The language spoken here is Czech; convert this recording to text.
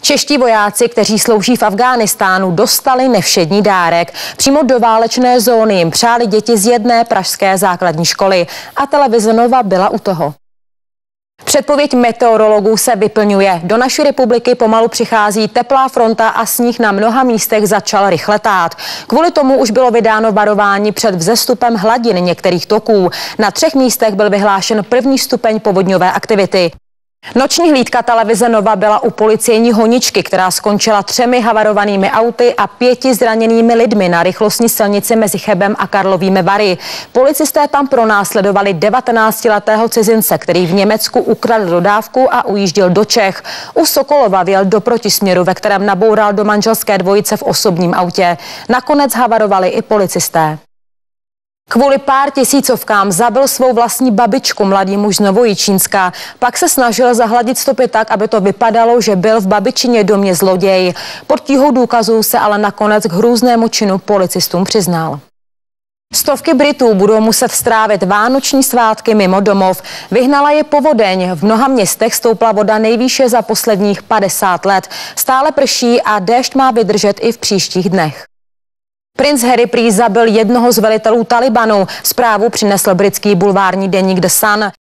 Čeští vojáci, kteří slouží v Afghánistánu, dostali nevšední dárek. Přímo do válečné zóny jim přáli děti z jedné pražské základní školy a televize Nova byla u toho. Předpověď meteorologů se vyplňuje. Do naší republiky pomalu přichází teplá fronta a sníh na mnoha místech začal rychle tát. Kvůli tomu už bylo vydáno varování před vzestupem hladin některých toků. Na 3 místech byl vyhlášen 1. stupeň povodňové aktivity. Noční hlídka televize Nova byla u policejní honičky, která skončila 3 havarovanými auty a 5 zraněnými lidmi na rychlostní silnici mezi Chebem a Karlovými Vary. Policisté tam pronásledovali 19letého cizince, který v Německu ukradl dodávku a ujížděl do Čech. U Sokolova vjel do protisměru, ve kterém naboural do manželské dvojice v osobním autě. Nakonec havarovali i policisté. Kvůli pár tisícovkám zabil svou vlastní babičku mladý muž z Novojičínska. Pak se snažil zahladit stopy tak, aby to vypadalo, že byl v babičině domě zloděj. Pod tíhou důkazů se ale nakonec k hrůznému činu policistům přiznal. Stovky Britů budou muset strávit vánoční svátky mimo domov. Vyhnala je povodeň. V mnoha městech stoupla voda nejvýše za posledních 50 let. Stále prší a déšť má vydržet i v příštích dnech. Princ Harry prý zabil jednoho z velitelů Talibanu. Zprávu přinesl britský bulvární deník The Sun.